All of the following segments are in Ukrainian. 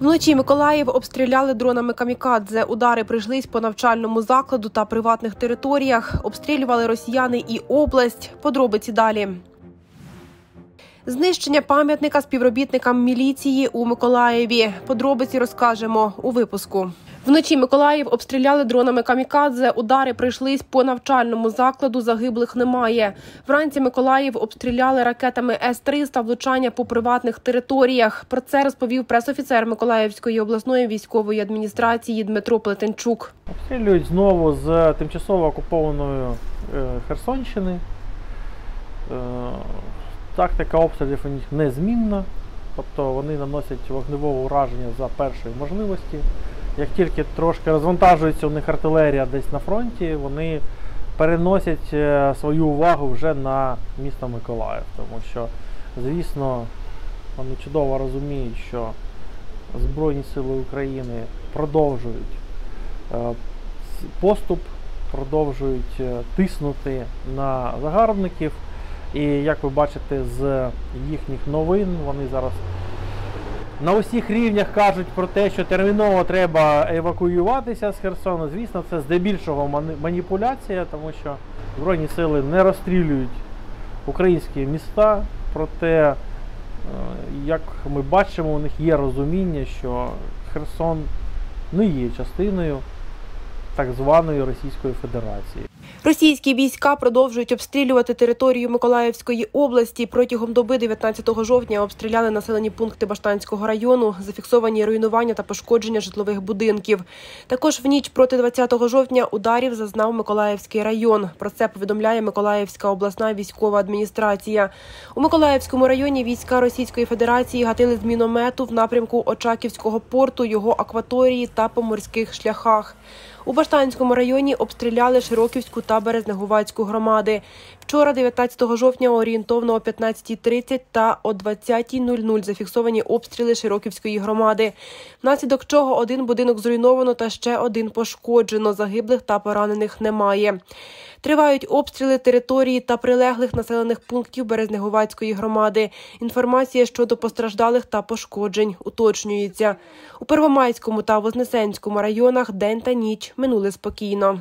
Вночі Миколаїв обстріляли дронами камікадзе. Удари прийшлись по навчальному закладу та приватних територіях. Обстрілювали росіяни і область. Подробиці далі. Знищення пам'ятника співробітникам міліції у Миколаєві. Подробиці розкажемо у випуску. Вночі Миколаїв обстріляли дронами камікадзе. Удари прийшлись по навчальному закладу, загиблих немає. Вранці Миколаїв обстріляли ракетами С-300, влучання по приватних територіях. Про це розповів пресофіцер Миколаївської обласної військової адміністрації Дмитро Плетенчук. Обстрілюють знову з тимчасово окупованої Херсонщини. Тактика обстрілів у них незмінна, тобто вони наносять вогневе ураження за першої можливості. Як тільки трошки розвантажується у них артилерія десь на фронті, вони переносять свою увагу вже на місто Миколаїв. Тому що, звісно, вони чудово розуміють, що Збройні Сили України продовжують поступ, продовжують тиснути на загарбників. І, як ви бачите з їхніх новин, вони зараз на усіх рівнях кажуть про те, що терміново треба евакуюватися з Херсону. Звісно, це здебільшого маніпуляція, тому що Збройні сили не розстрілюють українські міста. Проте, як ми бачимо, у них є розуміння, що Херсон не є частиною так званої Російської Федерації. Російські війська продовжують обстрілювати територію Миколаївської області. Протягом доби 19 жовтня обстріляли населені пункти Баштанського району, зафіксовані руйнування та пошкодження житлових будинків. Також в ніч проти 20 жовтня ударів зазнав Миколаївський район. Про це повідомляє Миколаївська обласна військова адміністрація. У Миколаївському районі війська Російської Федерації гатили з міномету в напрямку Очаківського порту, його акваторії та по морських шляхах. У Баштанському районі обстріляли Широківську та Березнегуватську громади. Вчора, 19 жовтня, орієнтовно о 15:30 та о 20:00 зафіксовані обстріли Широківської громади, внаслідок чого один будинок зруйновано та ще один пошкоджено. Загиблих та поранених немає. Тривають обстріли території та прилеглих населених пунктів Березнегуватської громади. Інформація щодо постраждалих та пошкоджень уточнюється. У Первомайському та Вознесенському районах день та ніч минули спокійно.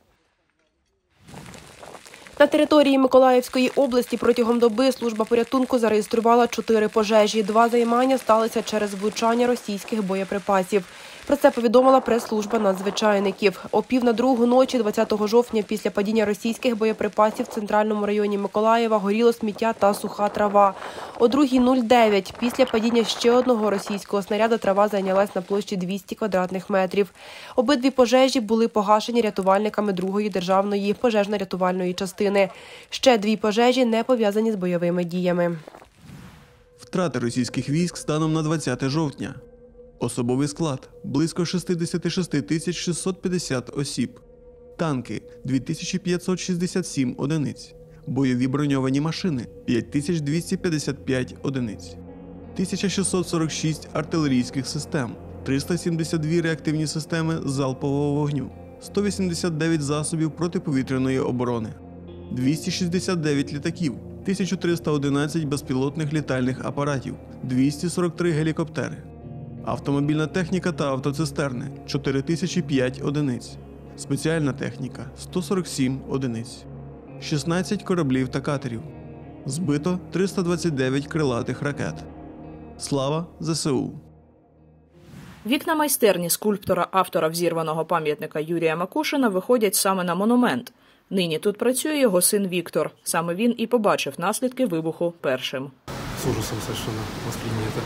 На території Миколаївської області протягом доби служба порятунку зареєструвала 4 пожежі. 2 займання сталися через влучання російських боєприпасів. Про це повідомила прес-служба надзвичайників. О 1:45 ночі 20 жовтня після падіння російських боєприпасів в центральному районі Миколаєва горіло сміття та суха трава. О 2:09 після падіння ще одного російського снаряда трава зайнялась на площі 200 квадратних метрів. Обидві пожежі були погашені рятувальниками 2-ї державної пожежно-рятувальної частини. Ще 2 пожежі не пов'язані з бойовими діями. Втрати російських військ станом на 20 жовтня. Особовий склад – близько 66 650 осіб. Танки – 2567 одиниць. Бойові броньовані машини – 5255 одиниць. 1646 артилерійських систем, 372 реактивні системи залпового вогню, 189 засобів протиповітряної оборони, 269 літаків, 1311 безпілотних літальних апаратів, 243 гелікоптери. Автомобільна техніка та автоцистерни – 4005 одиниць. Спеціальна техніка – 147 одиниць. 16 кораблів та катерів. Збито 329 крилатих ракет. Слава ЗСУ! Вікна майстерні скульптора, автора взірваного пам'ятника Юрія Макушина виходять саме на монумент. Нині тут працює його син Віктор. Саме він і побачив наслідки вибуху першим. З ужасом совершенно восприняли это.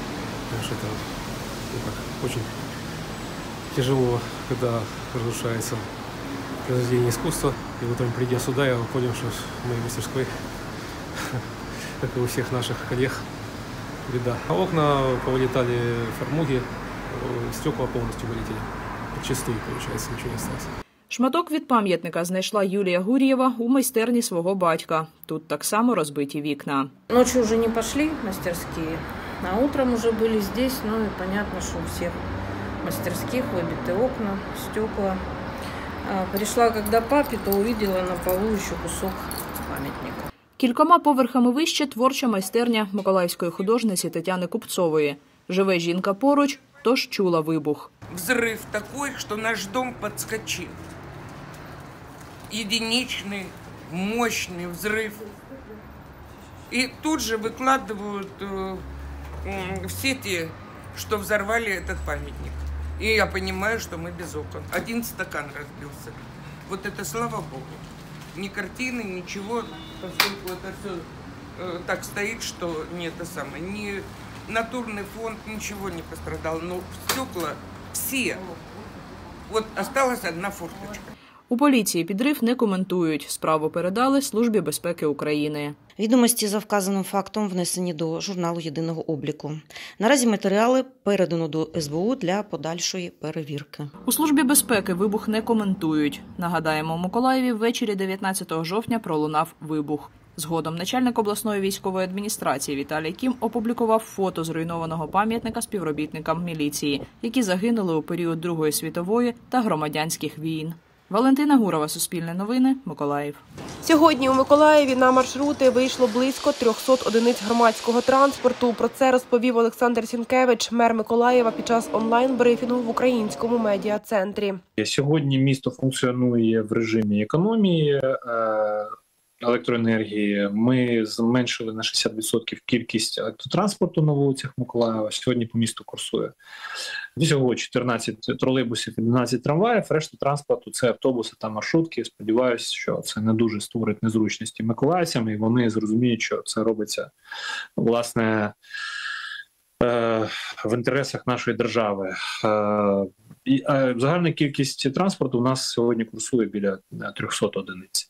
Очень тяжело, когда разрушается произведение искусства. И вот, придя сюда, я понял, что в моей мастерской, как и у всех наших коллег, беда. А окна повылетали, фармуги, стекла полностью вылетели. Подчистую, получается, ничего не осталось. Шматок від пам'ятника знайшла Юлія Гур'єва у майстерні свого батька. Тут так само розбиті вікна. Ночью уже не пошли мастерские. А утром уже были здесь, ну и понятно, что у всех мастерских выбиты окна, стекла. Пришла, когда папе, то увидела на полу еще кусок памятника. Кількома поверхами вище творча майстерня миколаївської художниці Тетяни Купцової. Живе жінка поруч, тож чула вибух. Взрыв такой, что наш дом подскочил. Единичный, мощный взрыв. И тут же выкладывают в сети, что взорвали этот памятник. И я понимаю, что мы без окон. Один стакан разбился. Вот это слава Богу. Ни картины, ничего, поскольку это все так стоит, что не это самое. Ни натурный фонд, ничего не пострадал. Но стекла все. Вот осталась одна форточка. У поліції підрив не коментують. Справу передали Службі безпеки України. Відомості за вказаним фактом внесені до журналу єдиного обліку. Наразі матеріали передано до СБУ для подальшої перевірки. У Службі безпеки вибух не коментують. Нагадаємо, у Миколаєві ввечері 19 жовтня пролунав вибух. Згодом начальник обласної військової адміністрації Віталій Кім опублікував фото зруйнованого пам'ятника співробітникам міліції, які загинули у період Другої світової та громадянських війн. Валентина Гурова, Суспільне новини, Миколаїв. Сьогодні у Миколаєві на маршрути вийшло близько 300 одиниць громадського транспорту. Про це розповів Олександр Сінкевич, мер Миколаєва, під час онлайн-брифінгу в Українському медіа-центрі. Сьогодні місто функціонує в режимі економії електроенергії. Ми зменшили на 60% кількість електротранспорту на вулицях Миколаєва. Сьогодні по місту курсує всього 14 тролейбусів і 12 трамваїв. Решта транспорту – це автобуси та маршрутки. Сподіваюся, що це не дуже створить незручності миколаївцям, і вони зрозуміють, що це робиться, власне, в інтересах нашої держави. Загальна кількість транспорту у нас сьогодні курсує біля 300 одиниць.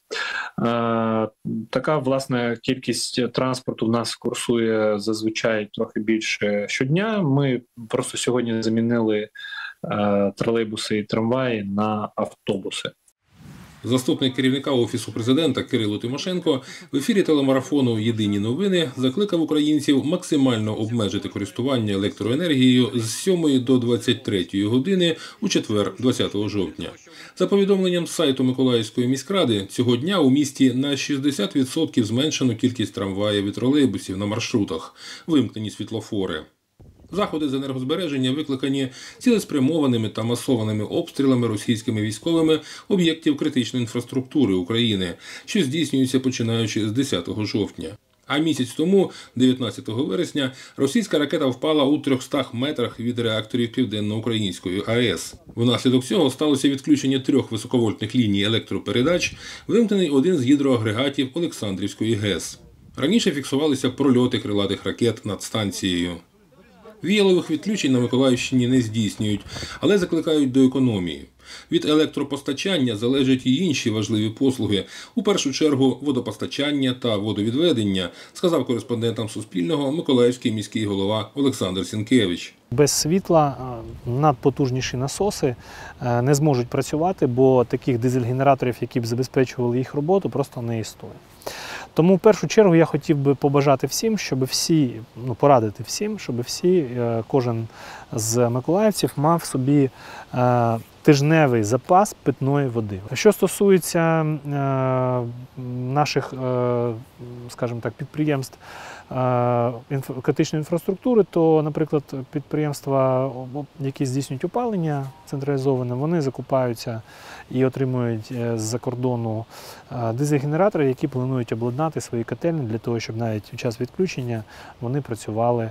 Така, власне, кількість транспорту в нас курсує зазвичай трохи більше щодня. Ми просто сьогодні замінили тролейбуси і трамваї на автобуси. Заступник керівника Офісу президента Кирило Тимошенко в ефірі телемарафону «Єдині новини» закликав українців максимально обмежити користування електроенергією з 7 до 23 години у четвер, 20 жовтня. За повідомленням сайту Миколаївської міськради, цього дня у місті на 60% зменшено кількість трамваїв і тролейбусів на маршрутах, вимкнені світлофори. Заходи з енергозбереження викликані цілеспрямованими та масованими обстрілами російськими військовими об'єктів критичної інфраструктури України, що здійснюються починаючи з 10 жовтня. А місяць тому, 19 вересня, російська ракета впала у 300 метрах від реакторів Південно-Української АЕС. Внаслідок цього сталося відключення 3 високовольтних ліній електропередач, вимкнений один з гідроагрегатів Олександрівської ГЕС. Раніше фіксувалися прольоти крилатих ракет над станцією. Віялових відключень на Миколаївщині не здійснюють, але закликають до економії. Від електропостачання залежать і інші важливі послуги, у першу чергу водопостачання та водовідведення, сказав кореспондентам Суспільного Миколаївський міський голова Олександр Сінкевич. Без світла надпотужніші насоси не зможуть працювати, бо таких дизель-генераторів, які б забезпечували їх роботу, просто не існує. Тому в першу чергу я хотів би побажати всім, щоб всі, порадити всім, щоб всі, кожен з миколаївців мав собі тижневий запас питної води. Що стосується наших, скажімо так, підприємств критичної інфраструктури, то, наприклад, підприємства, які здійснюють опалення централізоване, вони закупаються і отримують з-за кордону дизель-генератори, які планують обладнати свої котельні для того, щоб навіть у час відключення вони працювали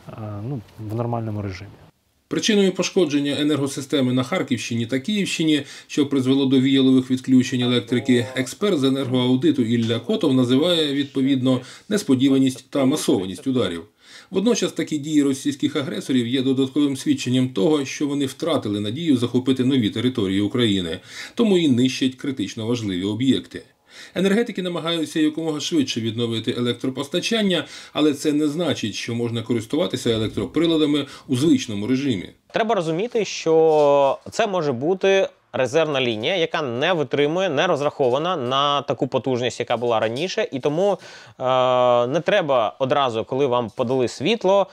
в нормальному режимі. Причиною пошкодження енергосистеми на Харківщині та Київщині, що призвело до віялових відключень електрики, експерт з енергоаудиту Ілля Котов називає, відповідно, несподіваність та масованість ударів. Водночас такі дії російських агресорів є додатковим свідченням того, що вони втратили надію захопити нові території України, тому і нищать критично важливі об'єкти. Енергетики намагаються якомога швидше відновити електропостачання, але це не значить, що можна користуватися електроприладами у звичному режимі. Треба розуміти, що це може бути резервна лінія, яка не витримує, не розрахована на таку потужність, яка була раніше, і тому не треба одразу, коли вам подали світло,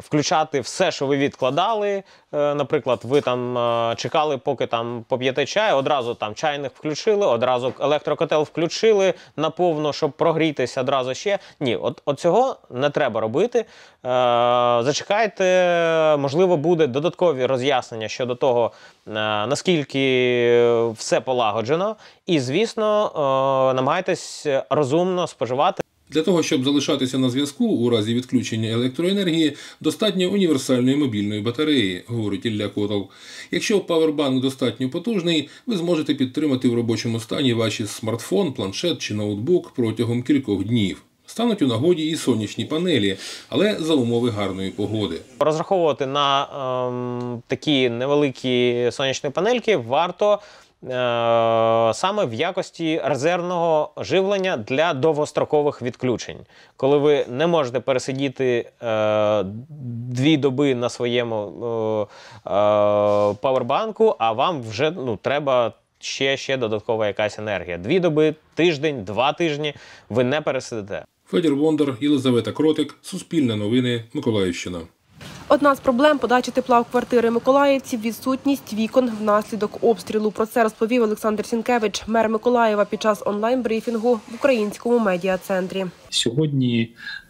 включати все, що ви відкладали. Наприклад, ви там чекали, поки там поп'єте чай, одразу там чайник включили, одразу електрокотел включили наповно, щоб прогрітися одразу ще. Ні, от цього не треба робити. Зачекайте, можливо, буде додаткові роз'яснення щодо того, наскільки все полагоджено. І, звісно, намагайтесь розумно споживати. Для того, щоб залишатися на зв'язку у разі відключення електроенергії, достатньо універсальної мобільної батареї, говорить Ілля Котов. Якщо павербанк достатньо потужний, ви зможете підтримати в робочому стані ваші смартфон, планшет чи ноутбук протягом кількох днів. Стануть у нагоді і сонячні панелі, але за умови гарної погоди. Розраховувати на такі невеликі сонячні панельки варто саме в якості резервного живлення для довгострокових відключень. Коли ви не можете пересидіти 2 доби на своєму павербанку, а вам вже треба ще додаткова якась енергія. 2 доби, тиждень, 2 тижні ви не пересидите. Федір Бондар, Єлизавета Кротик, Суспільне новини, Миколаївщина. Одна з проблем подачі тепла в квартири миколаївців – відсутність вікон внаслідок обстрілу. Про це розповів Олександр Сінкевич, мер Миколаєва, під час онлайн-брифінгу в Українському медіа-центрі. Сьогодні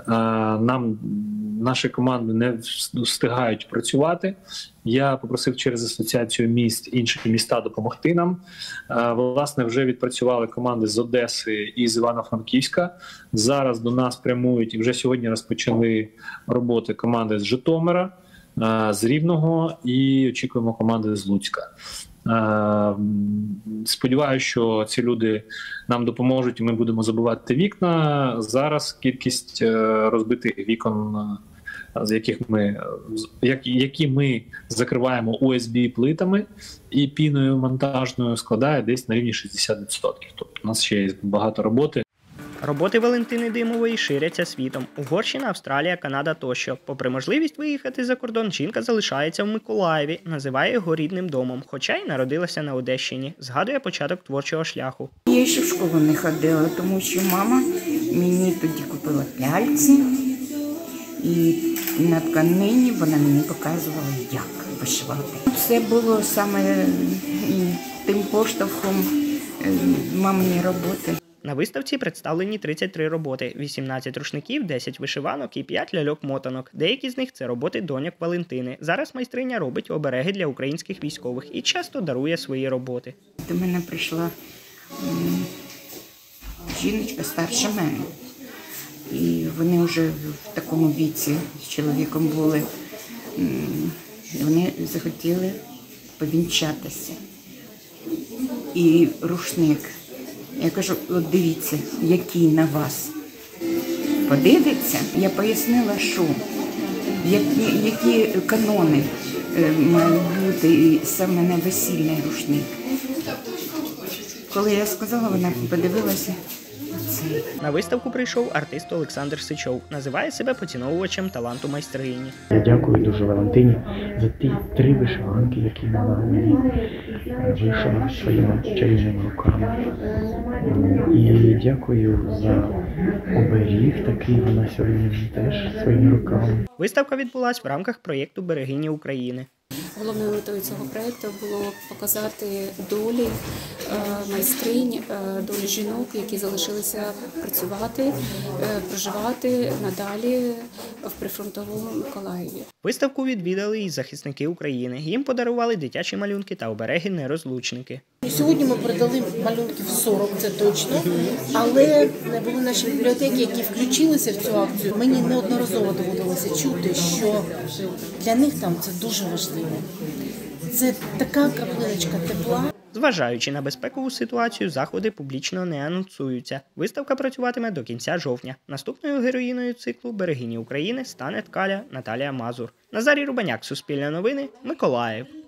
наші команди не встигають працювати. Я попросив через Асоціацію міст інші міста допомогти нам. Власне, вже відпрацювали команди з Одеси і з Івано-Франківська. Зараз до нас прямують і вже сьогодні розпочали роботи команди з Житомира, з Рівного і очікуємо команди з Луцька. Сподіваюся, що ці люди нам допоможуть і ми будемо забивати вікна. Зараз кількість розбитих вікон, які ми закриваємо ОСБ-плитами і піною монтажною, складає десь на рівні 60%. Тобто у нас ще є багато роботи. Роботи Валентини Димової ширяться світом. Угорщина, Австралія, Канада тощо. Попри можливість виїхати за кордон, жінка залишається в Миколаєві, називає його рідним домом, хоча й народилася на Одещині. Згадує початок творчого шляху. Я ще в школу не ходила, тому що мама мені тоді купила пяльці. І на тканині вона мені показувала, як вишивати. Це було саме тим поштовхом маминої роботи. На виставці представлені 33 роботи, 18 рушників, 10 вишиванок і 5 ляльок-мотанок. Деякі з них – це роботи доньок Валентини. Зараз майстриня робить обереги для українських військових і часто дарує свої роботи. До мене прийшла жіночка старша мене. І вони вже в такому віці з чоловіком були. Вони захотіли повінчатися. І рушник. Я кажу, от дивіться, який на вас. Подивиться. Я пояснила, що, які канони мають бути саме на весільний рушник. Коли я сказала, вона подивилася. На виставку прийшов артист Олександр Сичов. Називає себе поціновувачем таланту майстрині. Я дякую дуже Валентині за ті 3 вишиванки, які вона мені вишила своїми чарівними руками. І дякую за оберіг, такий вона сьогодні теж своїми руками. Виставка відбулась в рамках проєкту «Берегині України». Головною метою цього проєкту було показати долі майстринь, долі жінок, які залишилися працювати, проживати надалі в прифронтовому Миколаєві. Виставку відвідали і захисники України. Їм подарували дитячі малюнки та обереги-нерозлучники. Сьогодні ми передали малюнків 40, це точно, але були наші бібліотеки, які включилися в цю акцію. Мені неодноразово доводилося чути, що для них там це дуже важливо. Це така краплиночка тепла. Зважаючи на безпекову ситуацію, заходи публічно не анонсуються. Виставка працюватиме до кінця жовтня. Наступною героїною циклу «Берегині України» стане ткаля Наталія Мазур. Назарій Рубаняк, Суспільне новини, Миколаїв.